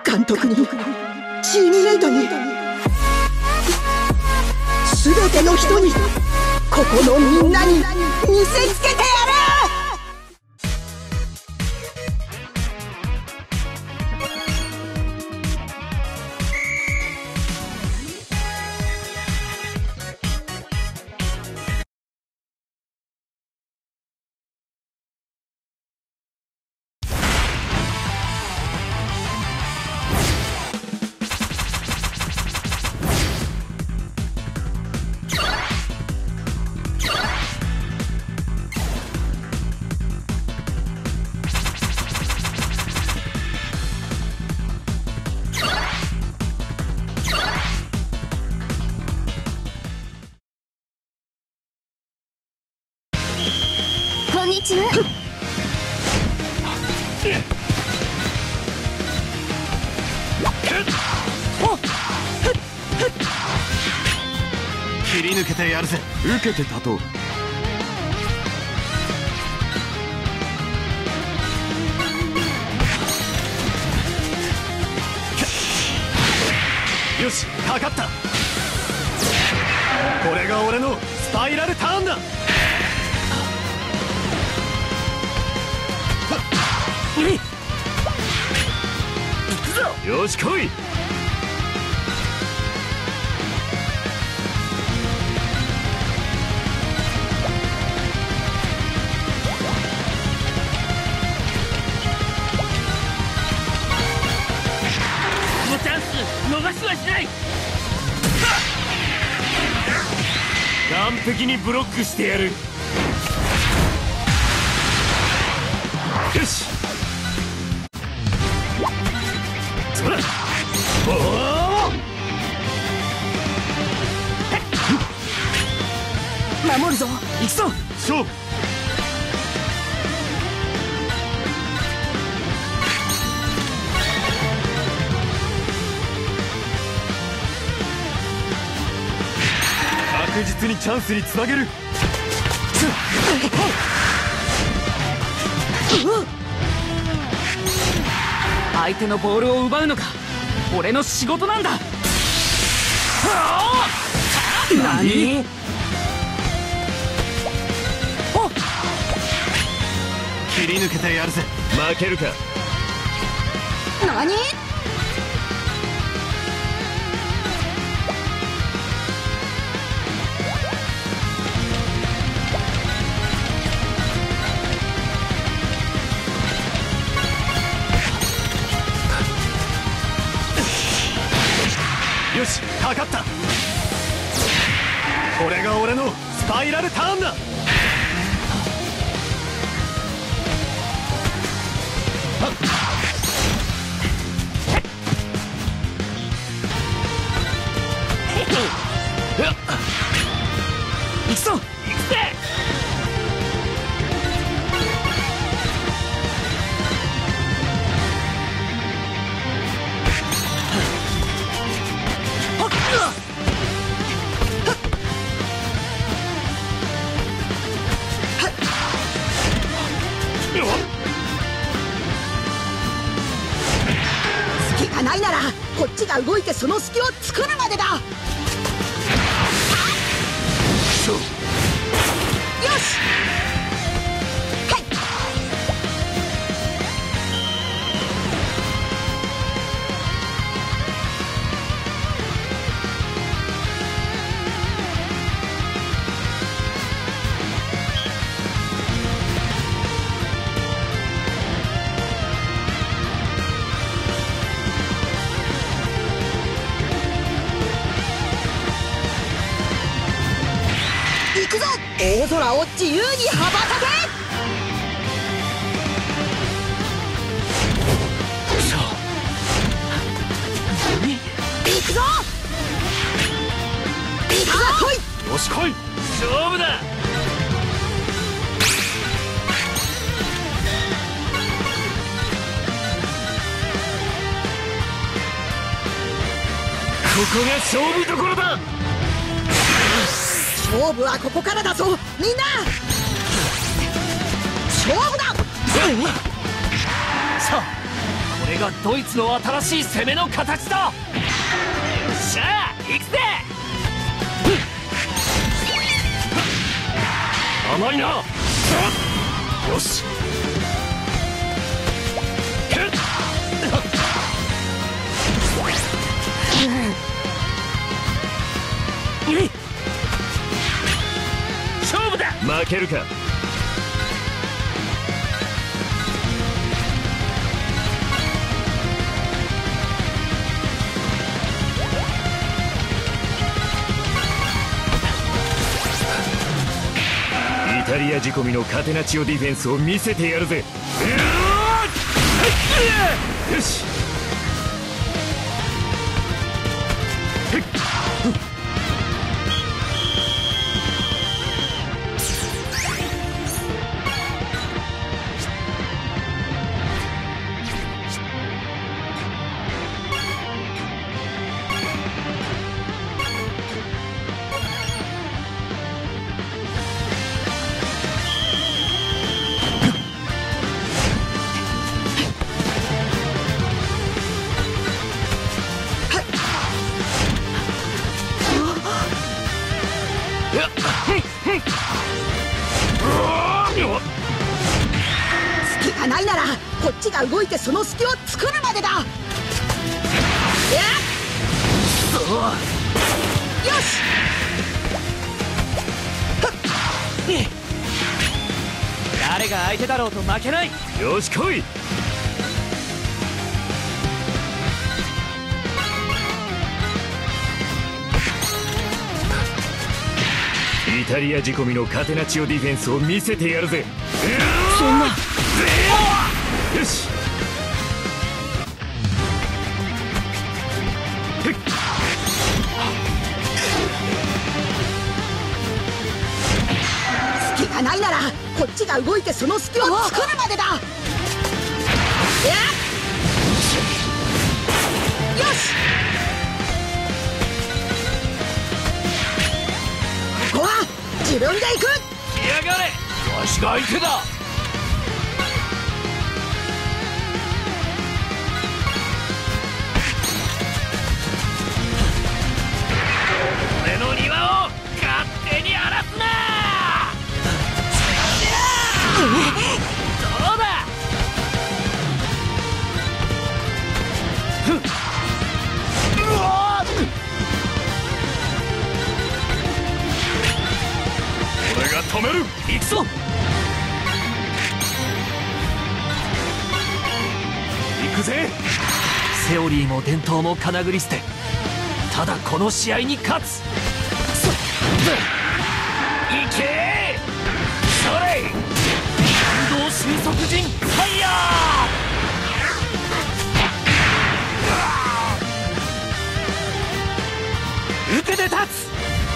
監督にチームメイトに全ての人にここのみんなに見せつけてやる。 こんにちは。 切り抜けてやるぜ。受けて立とう。よし、かかった。これが俺のスパイラルターンだ。よし来い。 このチャンス逃しはしない。 完璧にブロックしてやる。よし、 守るぞ。 行くぞ。勝負。確実にチャンスにつなげる。 相手のボールを奪うのが俺の仕事なんだ。何？ 切り抜けてやるぜ。負けるか。 何？ よし、かかった。これが俺のスパイラルターンだ。行くぞ。行くぜ。 隙がないならこっちが動いてその隙を作るまでだ。よし。行くぞ。大空を自由に羽ばたけ。行くぞ。行くぞ。来い。 よし来い。 勝負だ。 ここが勝負どころだ。 勝負はここからだぞみんな。勝負だ。 さあ、これがドイツの新しい攻めの形だ。よっしゃ行くぜ。甘いな。よし勝負だ。負けるか。イタリア仕込みのカテナチオディフェンスを見せてやるぜ。よし隙がないならこっちが動いてその隙を作るまでだ。よし誰が相手だろうと負けない。よし来い。イタリア仕込みのカテナチオディフェンスを見せてやるぜ。そんな。よし隙がないならこっちが動いてその隙を作るまでだ。よしここは自分で行く。 来やがれ。わしが相手だ。俺の庭を勝手に荒らすな。そうだ。俺が止める。行くぞ。行くぜ。セオリーも伝統もかなぐり捨て、ただこの試合に勝つ。いけそれ。運動収束陣ファイヤー。受けて立つ。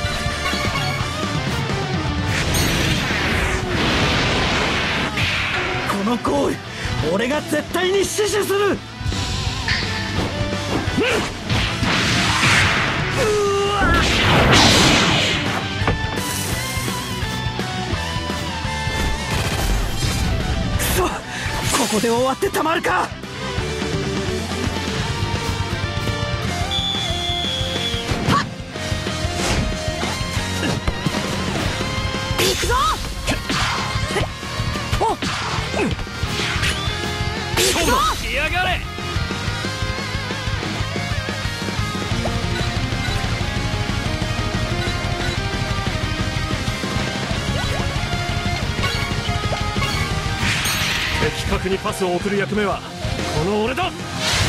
このゴール俺が絶対に死守する。くそ、ここで終わってたまるか。 行くぞ。行くぞ。 来やがれ。的確にパスを送る役目はこの俺だ。それ。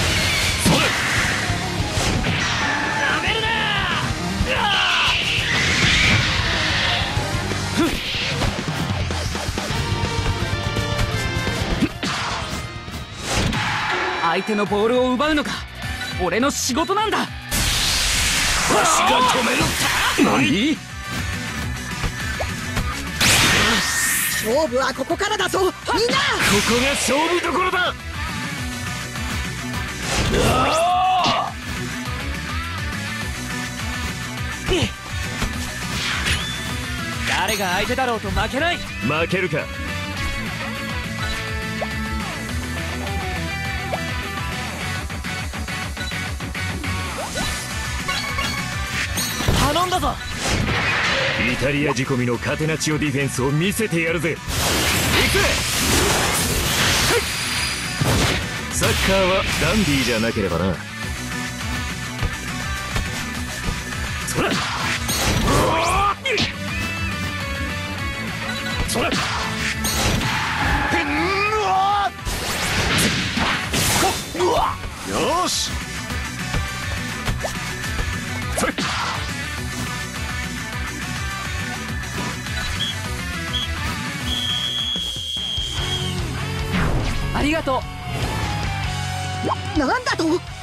なめるな。相手のボールを奪うのが俺の仕事なんだ。わしが止めるか。何？ 勝負はここからだぞみんな。 ここが勝負どころだ。 誰が相手だろうと負けない。負けるか。 頼んだぞ。 イタリア仕込みのカテナチオディフェンスを見せてやるぜ。行くぜ。サッカーはダンディーじゃなければな。そらそらよし。 ありがとう。 なんだと。